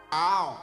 Ow.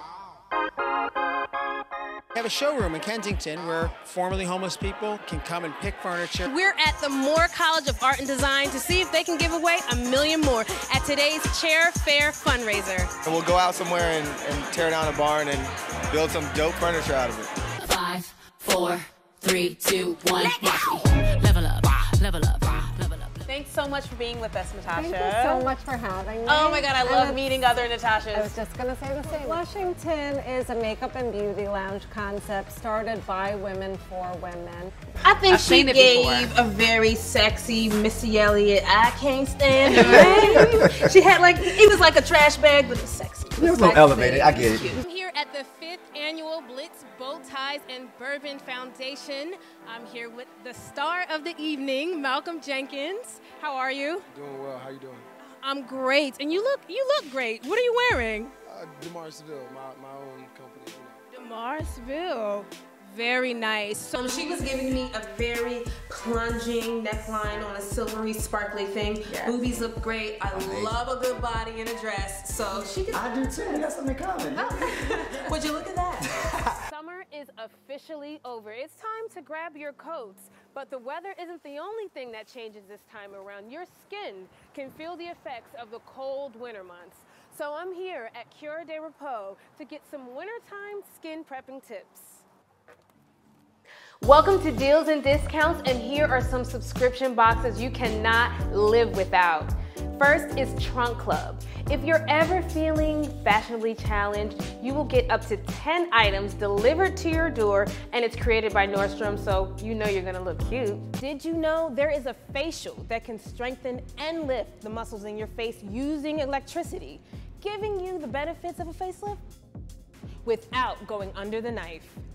We have a showroom in Kensington where formerly homeless people can come and pick furniture. We're at the Moore College of Art and Design to see if they can give away $1 million more at today's Chair Fair fundraiser. And we'll go out somewhere and tear down a barn and build some dope furniture out of it. 5, 4, 3, 2, 1. Level up, level up, level up. Thanks so much for being with us, Natasha. Thank you so much for having me. Oh my God, I love meeting other Natashas. I was just going to say the same. Washington is a makeup and beauty lounge concept started by women for women. I think she gave a very sexy Missy Elliott. I can't stand her. She had like, it was like a trash bag, but it was sexy. It was a little elevated, I get it. I'm here at the 5th Annual Blitz Bow Ties and Bourbon Foundation. I'm here with the star of the evening, Malcolm Jenkins. How are you? Doing well. How you doing? I'm great, and you look great. What are you wearing? DeMarsville, my own company. DeMarsville. Very nice. So she was giving me a very plunging neckline on a silvery, sparkly thing. Yes. Boobies look great. I love a good body in a dress. So she can. I do too. We got something in common. Would you look at that? Summer is officially over. It's time to grab your coats. But the weather isn't the only thing that changes this time around. Your skin can feel the effects of the cold winter months. So I'm here at Cure de Repos to get some wintertime skin prepping tips. Welcome to Deals and Discounts, and here are some subscription boxes you cannot live without. First is Trunk Club. If you're ever feeling fashionably challenged, you will get up to 10 items delivered to your door, and it's created by Nordstrom, so you know you're gonna look cute. Did you know there is a facial that can strengthen and lift the muscles in your face using electricity, giving you the benefits of a facelift without going under the knife?